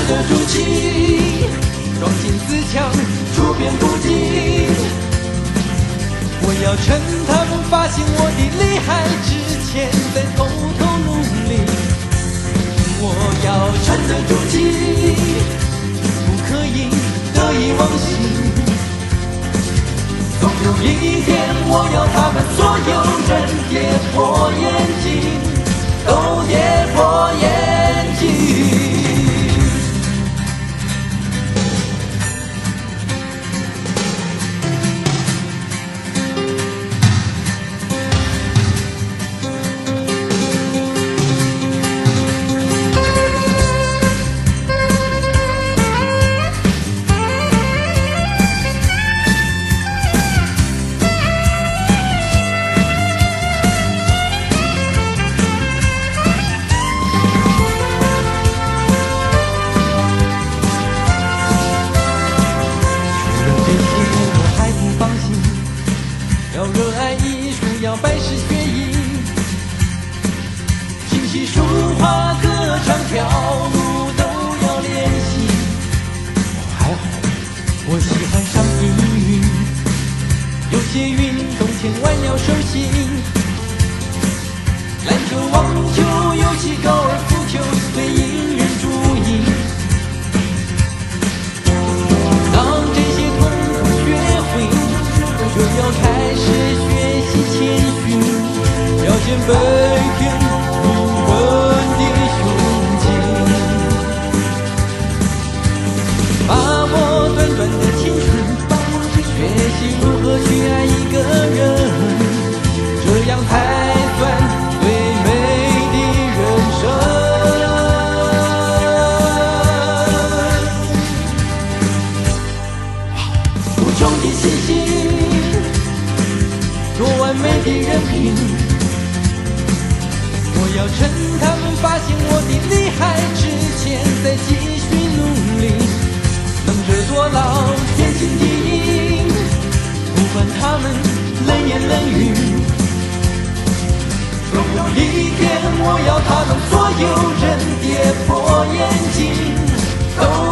得住气，撞进自强，处变不惊。我要趁他们发现我的厉害之前，再偷偷努力。我要沉得住气，不可以得意忘形。总有一天，我要他们所有人跌破眼镜，都跌破眼镜。要热爱艺术，要拜师学艺，琴棋书画歌唱跳舞都要练习。还好，我喜欢上英语，有些运动千万要熟悉，篮球、网球、游戏、高尔夫球最引人注意。当这些统统学会，就要开始学习谦逊，要先北天平稳的胸襟，把握短短的青春，学习如何去爱一个人，这样才算最美的人生。无穷的信心，多完美的人品，我要趁他们发现我的厉害之前，再继续努力，能者多劳，天经地义，不管他们冷言冷语。总有一天，我要他们所有人跌破眼镜，都